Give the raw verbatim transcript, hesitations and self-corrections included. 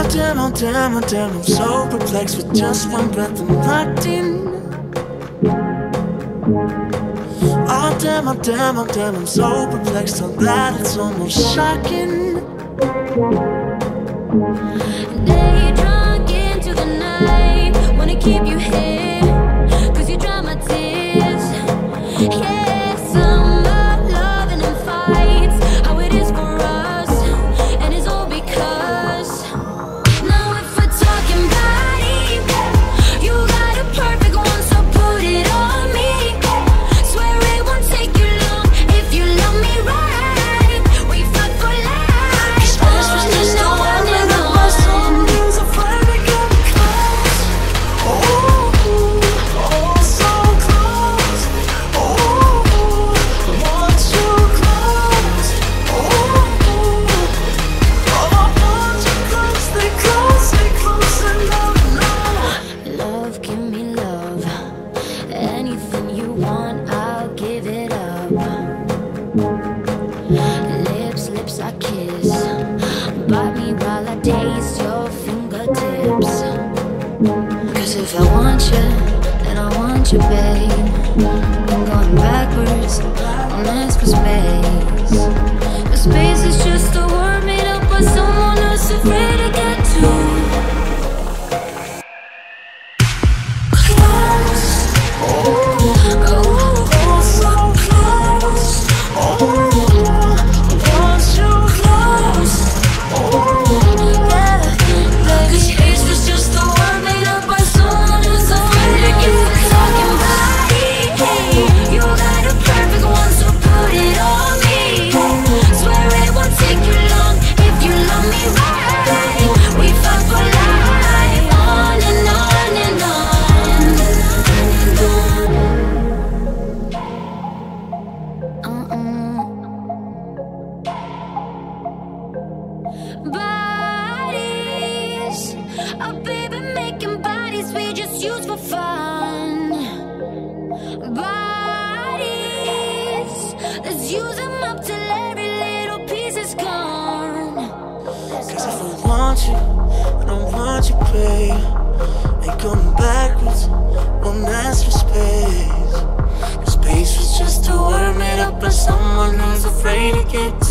Oh damn, oh damn, oh damn, I'm so perplexed with just one breath I'm locked in. Oh damn, oh damn, oh damn, I'm so perplexed on that it's almost shocking. Day drunk into the night, wanna keep you here, cause you dry my tears. Yeah, summer, loving and fights, how it is for us, and it's all because now if we're talking body, you got a perfect one, so put it on me. Swear it won't take you long if you love me right. We fuck for life. This was just a one in a bus. Who's afraid to get close? Oh, oh, so close. Oh, I want you close. Oh, oh, I want you close. Stay close, stay close, and love, no. Love, give me love. Anything you want, I'll give it up. Lips, lips I kiss. Bite me while I taste your fingertips. Cause if I want you, then I want you, babe. I'm going backwards, don't ask for space. But space is just a word made up by someone else afraid to get to. Bodies, oh baby, making bodies we just use for fun. Bodies, let's use them up till every little piece is gone. Cause if I want you, I don't want you, babe. Ain't going backwards, won't ask for space. Cause space was just a word made up by someone who's afraid to get